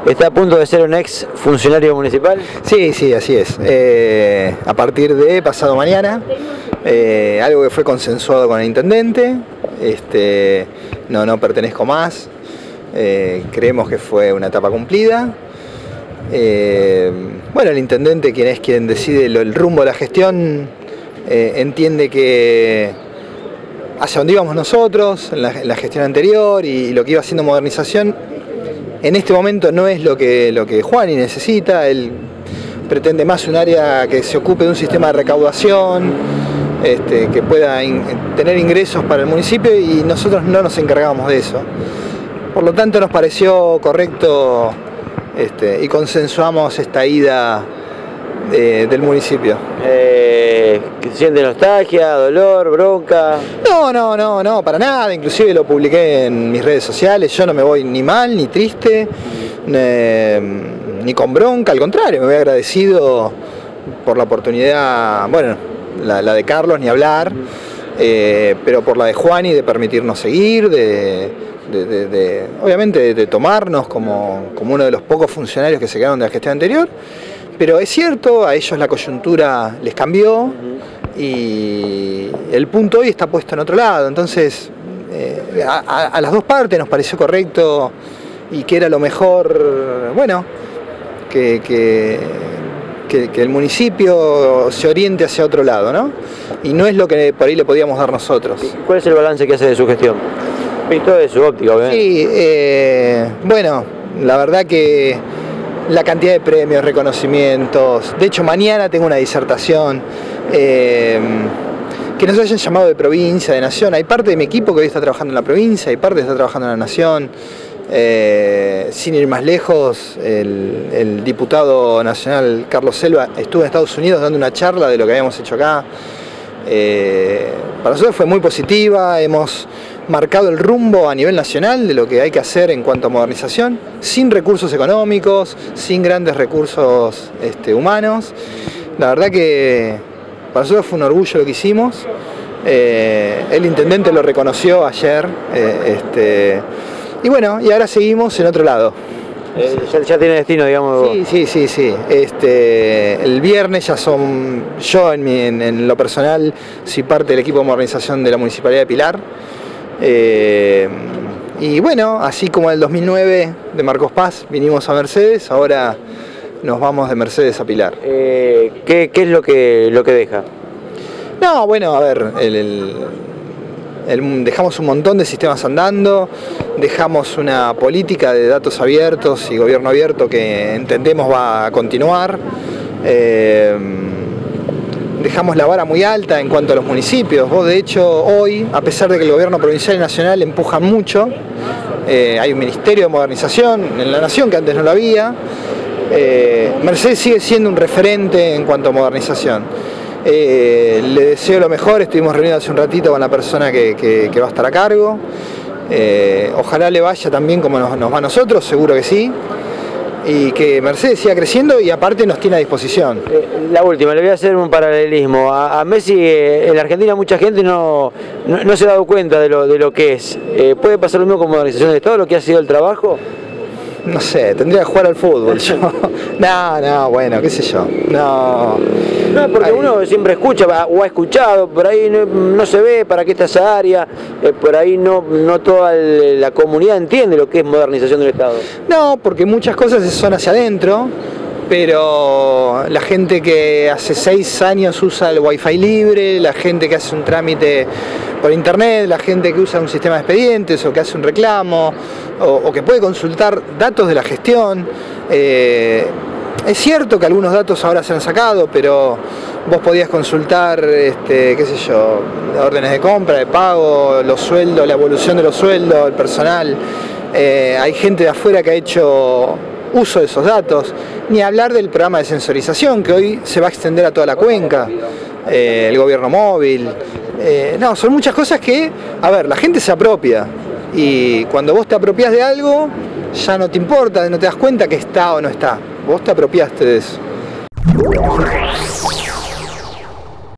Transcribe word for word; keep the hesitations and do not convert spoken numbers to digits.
¿Está a punto de ser un ex funcionario municipal? Sí, sí, así es. Eh, a partir de pasado mañana, eh, algo que fue consensuado con el intendente, este, no, no pertenezco más, eh, creemos que fue una etapa cumplida. Eh, bueno, el intendente, quien es quien decide lo, el rumbo de la gestión, eh, entiende que hacia donde íbamos nosotros, en la, en la gestión anterior y, y lo que iba haciendo modernización, en este momento no es lo que, lo que Juani necesita. Él pretende más un área que se ocupe de un sistema de recaudación, este, que pueda in, tener ingresos para el municipio, y nosotros no nos encargamos de eso. Por lo tanto, nos pareció correcto este, y consensuamos esta ida de, del municipio. Eh, ¿Siente nostalgia, dolor, bronca? No, no, no, no, para nada. Inclusive lo publiqué en mis redes sociales. Yo no me voy ni mal, ni triste, eh, ni con bronca. Al contrario, me voy agradecido por la oportunidad, bueno, la, la de Carlos, ni hablar, eh, pero por la de Juani, de permitirnos seguir, de, de, de, de obviamente de, de tomarnos como, como uno de los pocos funcionarios que se quedaron de la gestión anterior. Pero es cierto, a ellos la coyuntura les cambió y el punto hoy está puesto en otro lado. Entonces, eh, a, a las dos partes nos pareció correcto y que era lo mejor, bueno, que, que, que, que el municipio se oriente hacia otro lado, ¿no? Y no es lo que por ahí le podíamos dar nosotros. ¿Cuál es el balance que hace de su gestión? Visto de su óptica, obviamente. Sí, eh, bueno, la verdad que la cantidad de premios, reconocimientos. De hecho, mañana tengo una disertación, eh, que nos hayan llamado de provincia, de nación. Hay parte de mi equipo que hoy está trabajando en la provincia, hay parte que está trabajando en la nación. Eh, sin ir más lejos, el, el diputado nacional Carlos Selva estuvo en Estados Unidos dando una charla de lo que habíamos hecho acá. Eh, para nosotros fue muy positiva. Hemos marcado el rumbo a nivel nacional de lo que hay que hacer en cuanto a modernización, sin recursos económicos, sin grandes recursos este, humanos. La verdad que para nosotros fue un orgullo lo que hicimos. Eh, el intendente lo reconoció ayer, eh, este, y bueno, y ahora seguimos en otro lado. Eh, ya, ya tiene destino, digamos. Sí, sí, sí, sí. Este, el viernes ya son, yo en, mi, en, en lo personal, soy parte del equipo de modernización de la Municipalidad de Pilar. Eh, y bueno, así como en el dos mil nueve de Marcos Paz vinimos a Mercedes, ahora nos vamos de Mercedes a Pilar. Eh, ¿qué, ¿Qué es lo que, lo que deja? No, bueno, a ver, el, el, el, dejamos un montón de sistemas andando, dejamos una política de datos abiertos y gobierno abierto que entendemos va a continuar. Eh, Dejamos la vara muy alta en cuanto a los municipios. Vos, de hecho, hoy, a pesar de que el gobierno provincial y nacional empujan mucho, eh, hay un ministerio de modernización en la nación que antes no lo había. Eh, Mercedes sigue siendo un referente en cuanto a modernización. Eh, le deseo lo mejor. Estuvimos reunidos hace un ratito con la persona que, que, que va a estar a cargo. Eh, ojalá le vaya también como nos, nos va a nosotros, seguro que sí. Y que Mercedes siga creciendo y aparte nos tiene a disposición. Eh, la última, le voy a hacer un paralelismo. A, a Messi, eh, en la Argentina mucha gente no, no, no se ha dado cuenta de lo, de lo que es. Eh, ¿Puede pasar lo mismo con modernización de todo lo que ha sido el trabajo? No sé, tendría que jugar al fútbol yo. No, no, bueno, qué sé yo. No. No, porque Ay. uno siempre escucha o ha escuchado, por ahí no, no se ve para qué está esa área, eh, por ahí no, no toda la comunidad entiende lo que es modernización del Estado. No, porque muchas cosas son hacia adentro, pero la gente que hace seis años usa el wifi libre, la gente que hace un trámite por internet, la gente que usa un sistema de expedientes o que hace un reclamo o, o que puede consultar datos de la gestión. Eh, es cierto que algunos datos ahora se han sacado, pero vos podías consultar, este, qué sé yo, órdenes de compra, de pago, los sueldos, la evolución de los sueldos, el personal. Eh, hay gente de afuera que ha hecho uso de esos datos, ni hablar del programa de sensorización que hoy se va a extender a toda la cuenca, eh, el gobierno móvil. Eh, no, son muchas cosas que, a ver, la gente se apropia y cuando vos te apropias de algo ya no te importa, no te das cuenta que está o no está, vos te apropiaste de eso.